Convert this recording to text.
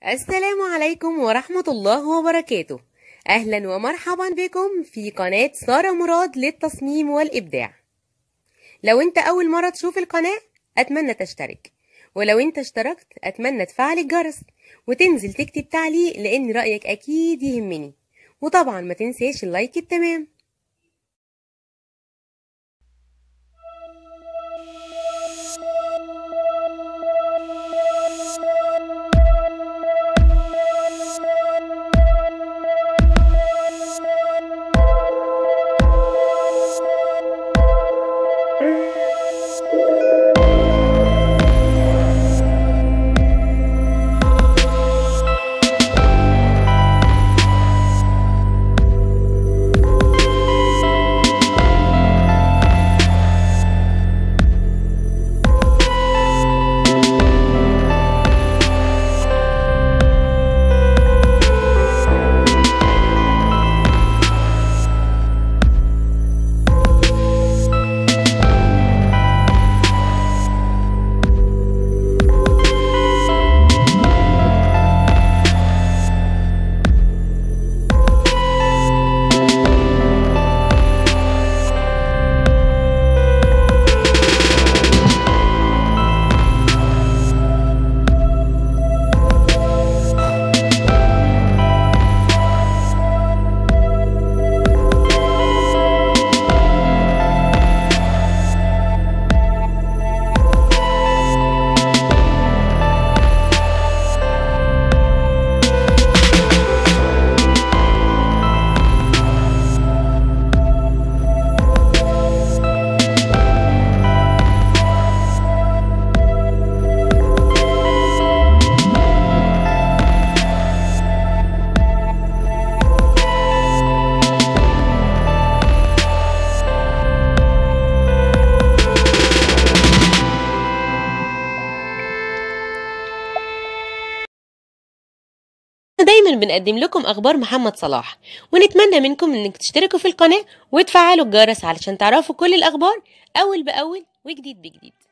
السلام عليكم ورحمة الله وبركاته. أهلا ومرحبا بكم في قناة سارة مراد للتصميم والإبداع. لو أنت أول مرة تشوف القناة أتمنى تشترك، ولو أنت اشتركت أتمنى تفعل الجرس وتنزل تكتب تعليق لأن رأيك أكيد يهمني، وطبعا ما تنساش اللايك التمام. دايما بنقدم لكم اخبار محمد صلاح، ونتمنى منكم انك تشتركوا في القناة وتفعلوا الجرس علشان تعرفوا كل الاخبار اول باول وجديد بجديد.